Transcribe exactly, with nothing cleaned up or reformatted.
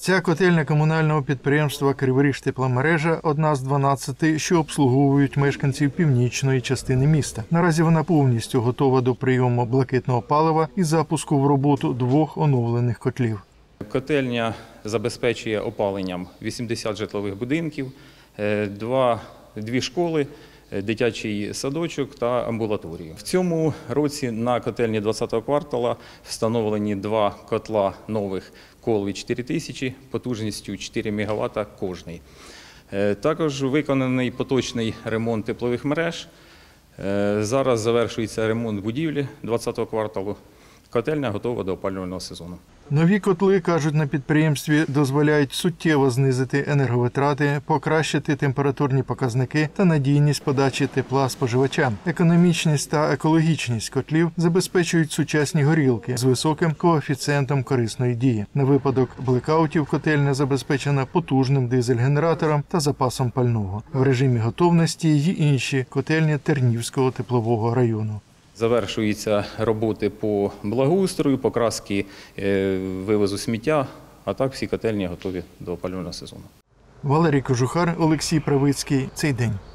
Ця котельня комунального підприємства «Криворіжтепломережа» – одна з дванадцяти, що обслуговують мешканців північної частини міста. Наразі вона повністю готова до прийому блакитного палива і запуску в роботу двох оновлених котлів. Котельня забезпечує опаленням вісімдесят житлових будинків, два, дві школи, дитячий садочок та амбулаторію. В цьому році на котельні двадцятого квартала встановлені два котла нових Колві чотири тисячі потужністю чотири мегаватта кожний. Також виконаний поточний ремонт теплових мереж. Зараз завершується ремонт будівлі двадцятого кварталу. Котельня готова до опалювального сезону. Нові котли, кажуть на підприємстві, дозволяють суттєво знизити енерговитрати, покращити температурні показники та надійність подачі тепла споживачам. Економічність та екологічність котлів забезпечують сучасні горілки з високим коефіцієнтом корисної дії. На випадок блекаутів котельня забезпечена потужним дизель-генератором та запасом пального. В режимі готовності й інші котельні Тернівського теплового району. Завершуються роботи по благоустрою, покраски вивозу сміття, а так всі котельні готові до опалювального сезону. Валерій Кожухар, Олексій Правицький. Цей день.